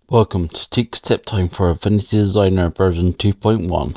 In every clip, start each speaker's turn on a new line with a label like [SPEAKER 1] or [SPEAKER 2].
[SPEAKER 1] Welcome to Teak's Tip Time for Affinity Designer version 2.1.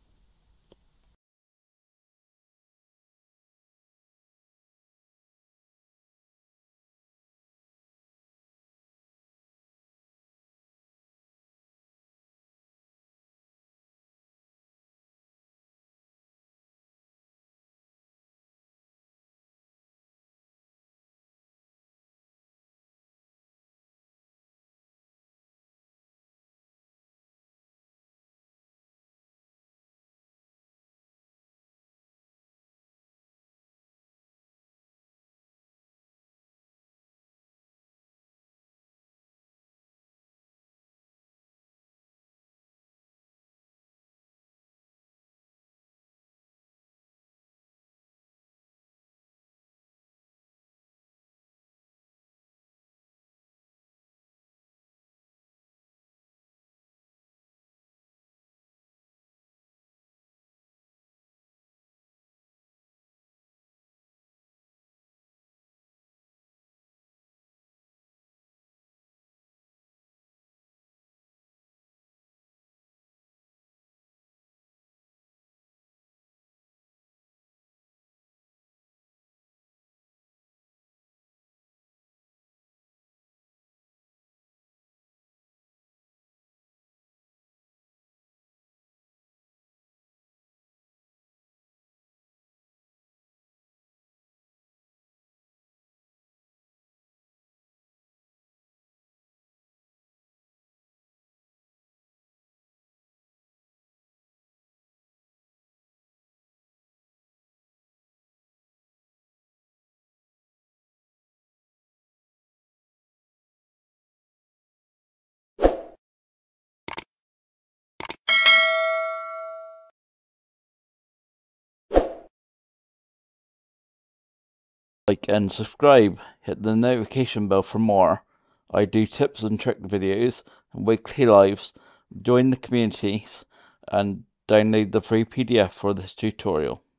[SPEAKER 1] Like and subscribe, hit the notification bell for more. I do tips and trick videos and weekly lives. Join the communities and download the free PDF for this tutorial.